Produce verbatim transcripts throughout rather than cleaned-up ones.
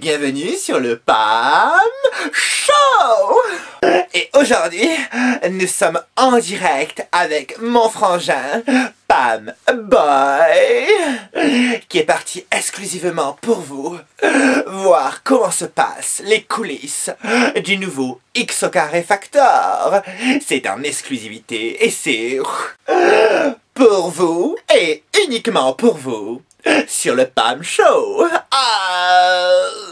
bienvenue sur le Pam Show. Et aujourd'hui, nous sommes en direct avec mon frangin, Pam Boy, qui est parti exclusivement pour vous voir comment se passent les coulisses du nouveau X au carré Factor. C'est en exclusivité et c'est pour vous et uniquement pour vous sur le Pam Show. Ah.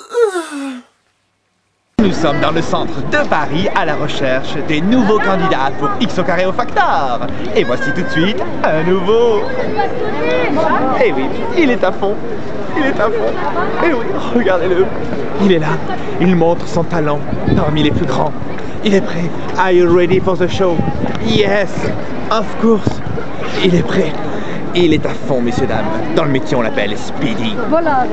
Nous sommes dans le centre de Paris à la recherche des nouveaux candidats pour X au carré au Factor. Et voici tout de suite un nouveau. Eh oui, il est à fond. Il est à fond. Eh oui, regardez-le. Il est là. Il montre son talent parmi les plus grands. Il est prêt. Are you ready for the show? Yes, of course. Il est prêt. Il est à fond, messieurs, dames. Dans le métier, on l'appelle Speedy. Voilà.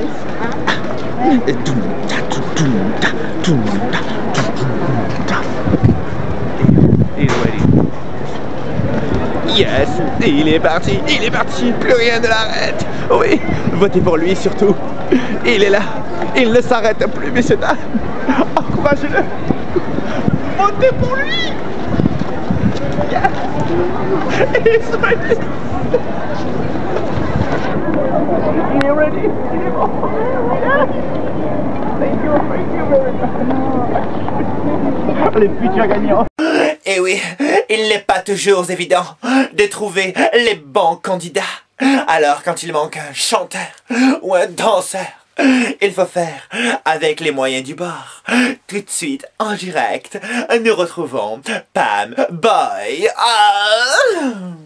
Il est ready. Yes, il est parti, il est parti, plus rien ne l'arrête. Oui, votez pour lui surtout. Il est là, il ne s'arrête plus, messieurs, dames. Encouragez-le. Votez pour lui. Yes. He's ready. Il est ready. Il est bon. Thank you, thank you very much. Les futurs gagnants. Et oui, il n'est pas toujours évident de trouver les bons candidats. Alors quand il manque un chanteur ou un danseur, il faut faire avec les moyens du bord. Tout de suite, en direct, nous retrouvons Pam Boy. Ah.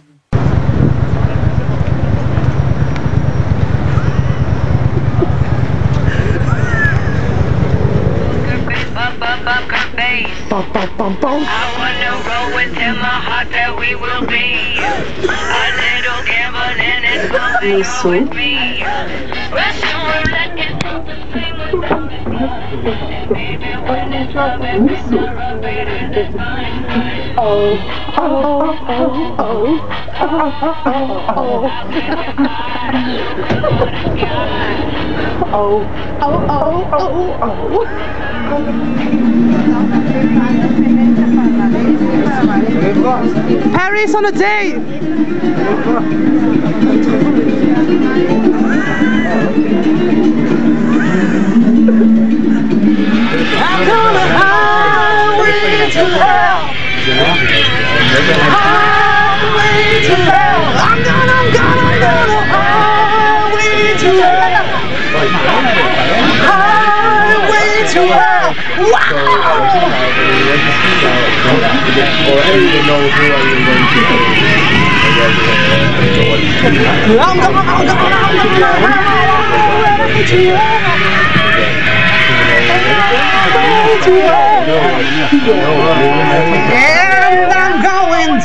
Pam, pam, pam, pam. I wanna roll with him, my heart that we will be a little gambling and it's going on with me. Russian roulette is not the same as baby, when it's love and it's not baby, that's fine. Oh, oh, oh, oh, oh, oh, oh, oh, oh, oh. Paris on a day. I'm gonna highway to hell. Highway to hell. I'm gonna, I'm gonna, I'm gonna highway to hell. Highway to hell. Wow. I'm gonna, I'm gonna, I'm gonna highway to hell. And I'm going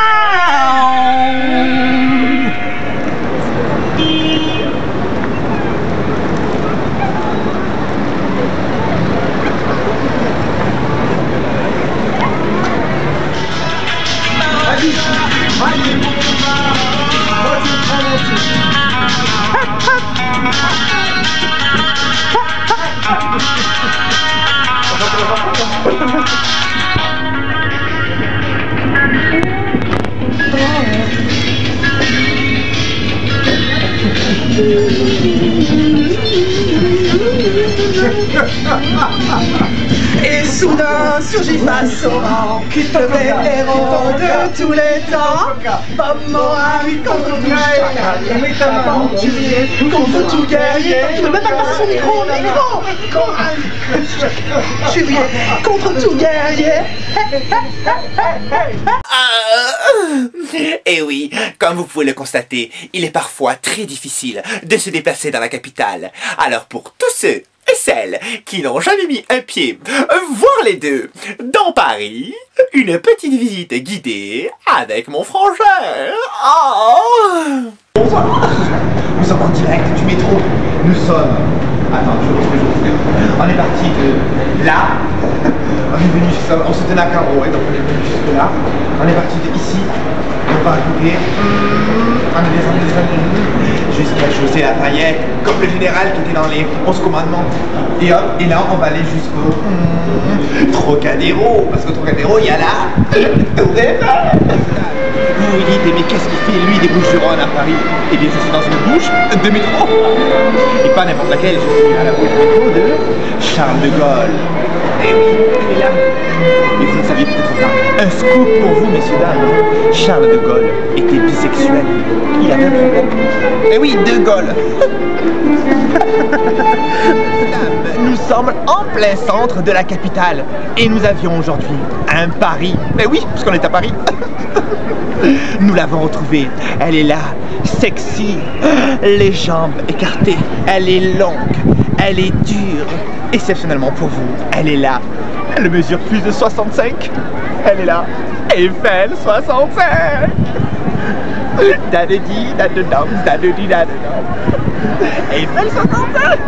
down. Et soudain surgit face au vent qui ferait héros de tous les temps. Bob Moran contre tout chacal, aventurier contre tout guerrier. Je ne peux même pas passer son micro, micro. Aventurier contre tout guerrier. Et oui, comme vous pouvez le constater, il est parfois très difficile de se déplacer dans la capitale. Alors pour tous ceux et celles qui n'ont jamais mis un pied, voir les deux, dans Paris, une petite visite guidée avec mon frangin. Oh. Bonsoir. Nous sommes en direct du métro. Nous sommes... Attends, je ce que je veux faire. On est parti de là. On est venu, on se tenait à carreau, et donc on est venu jusque là. On est parti de ici. On va goûter. On a descendu, descendu. Jusqu'à chausser la paillette, comme le général qui était dans les onze commandements. Et hop, et là on va aller jusqu'au mmh, Trocadéro. Parce qu'au Trocadéro, il y a la Tour Eiffel. Vous vous dites, mais qu'est-ce qu'il fait lui des Bouches-du-Rhône à Paris? Eh bien, je suis dans une bouche de métro. Et pas n'importe laquelle, je suis à la bouche de métro de Charles de Gaulle. Eh oui, elle est là. Et vous ne saviez peut-être pas. Un scoop pour vous, messieurs, dames. Charles de Gaulle était bisexuel. Il avait un problème. Eh oui, de Gaulle. Nous sommes en plein centre de la capitale. Et nous avions aujourd'hui un pari. Mais oui, puisqu'on est à Paris. Nous l'avons retrouvée. Elle est là, sexy, les jambes écartées. Elle est longue, elle est dure. Exceptionnellement pour vous, elle est là. Elle mesure plus de soixante-cinq. Elle est là. Eiffel soixante-cinq. Dadedi, dadedam, dadedi, dadedam. Eiffel soixante-cinq.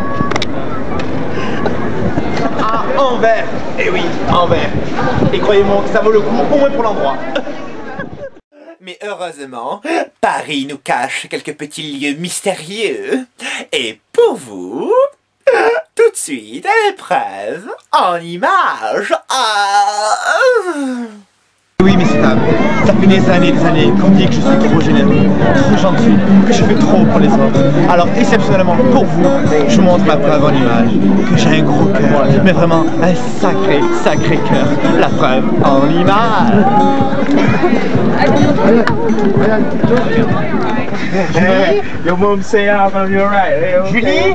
Ah, en vert. Eh oui, en vert. Et croyez-moi que ça vaut le coup, au moins pour l'endroit. Mais heureusement, Paris nous cache quelques petits lieux mystérieux. Et pour vous, tout de suite à l'épreuve, en images. Ah. Oui, mais c'est dames, ça fait des années des années qu'on dit que je suis trop généreux, trop gentil, que je fais trop pour les autres. Alors, exceptionnellement pour vous, je vous montre ma preuve en image, que j'ai un gros cœur, mais vraiment un sacré, sacré cœur. La preuve en image. Your mom say I'm alright. Julie?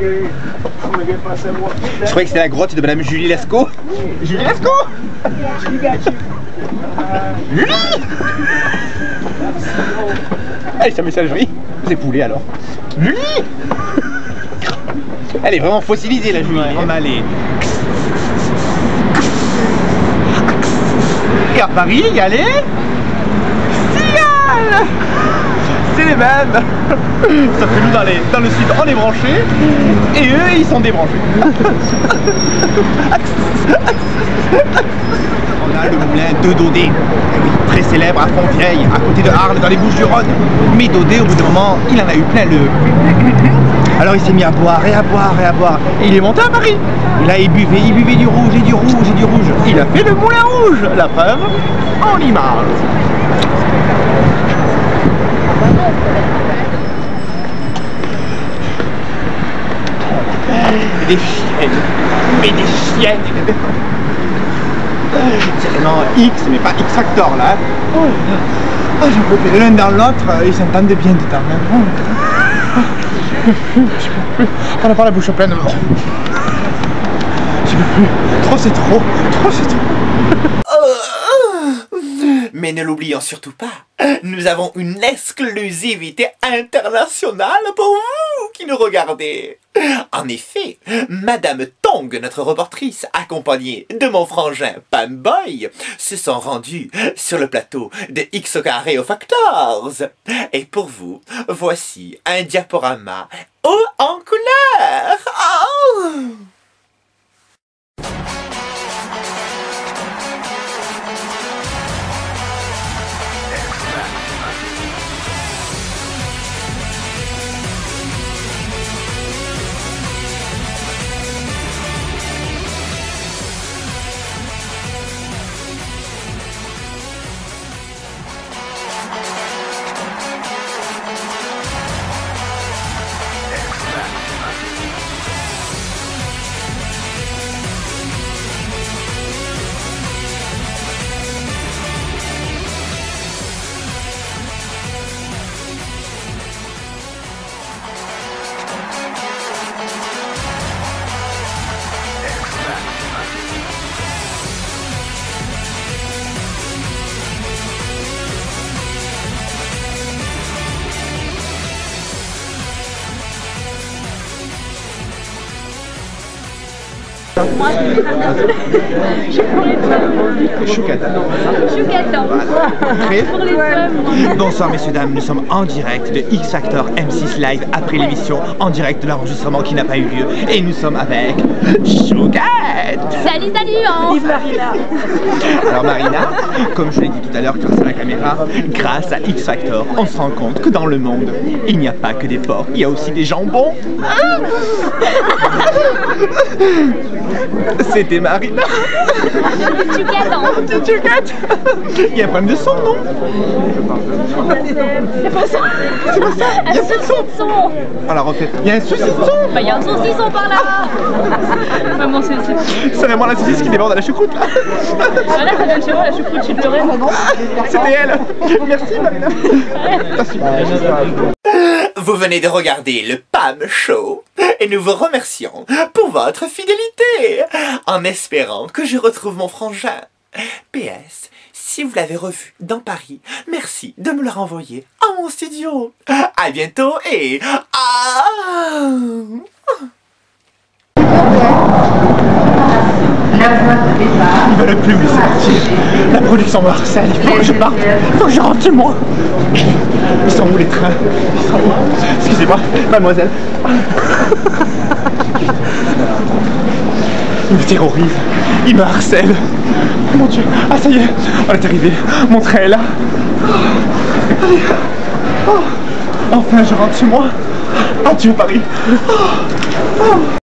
Je croyais que c'était la grotte de Madame Julie Lescaut. Julie Lescaut? Julie! Allez, c'est un messagerie. C'est poulet alors. Julie! Elle est vraiment fossilisée la Julie. On a les... Et à Paris, il y a les... Cigales! C'est les mêmes. Sauf que nous dans, les, dans le sud on est branchés et eux ils sont débranchés. On a le moulin de Daudet, très célèbre à Fontvieille, à côté de Arles, dans les Bouches-du-Rhône. Mais Daudet, au bout d'un moment, il en a eu plein le... Alors il s'est mis à boire et à boire et à boire. Et il est monté à Paris. Et là il buvait, il buvait du rouge et du rouge et du rouge. Il a fait le moulin rouge. La preuve en image. Des chiennes, mais des chiennes. C'est vraiment X, mais pas X Factor là. Oh, oh, j'en peux plus. L'un dans l'autre, ils s'entendent bien dedans. Oh. On n'a pas la bouche pleine. Je peux plus. Trop c'est trop. Trop c'est trop. Mais ne l'oublions surtout pas, nous avons une exclusivité internationale pour vous qui nous regardez. En effet, Madame Tong, notre reportrice, accompagnée de mon frangin Pam Boy, se sont rendus sur le plateau de X au carré au Factors. Et pour vous, voici un diaporama haut en couleur. Oh! Choucata. Choucata. Prêt? Pour les femmes. Bonsoir messieurs dames, nous sommes en direct de X Factor M six Live après l'émission, en direct de l'enregistrement qui n'a pas eu lieu. Et nous sommes avec Choucata. Salut, salut, hein. Vive Marina. Alors Marina, comme je l'ai dit tout à l'heure grâce à la caméra, grâce à X Factor, on se rend compte que dans le monde, il n'y a pas que des porcs, il y a aussi des jambons. C'était Marina. Choucata. Choucata. Il y a un problème de son, non? C'est pas ça. C'est pas ça. Un saucisson. Alors en fait, il y a un saucisson. Bah, il y a un saucisson par là. Maman, c'est c'est. C'est vraiment la saucisse qui déborde à la choucroute là. Ah là, ça vient de chez moi, la choucroute, tu pleurais. C'était elle. Merci Marina. Merci. Vous venez de regarder le Pam Show et nous vous remercions pour votre fidélité en espérant que je retrouve mon frangin. P S. Si vous l'avez revu dans Paris, merci de me le renvoyer à mon studio. À bientôt et... Ah Ils veulent plus me laisser partir. La production me harcèle. Il faut que je parte. Il faut que je rentre chez moi. Ils sont où les trains? Ils sont où? Excusez-moi, mademoiselle. Ils me terrorisent. Ils me harcèlent. Oh mon Dieu. Ah ça y est, on est arrivé. Mon train est là. Allez. Oh. Enfin je rentre chez moi. Adieu Paris. Oh. Oh.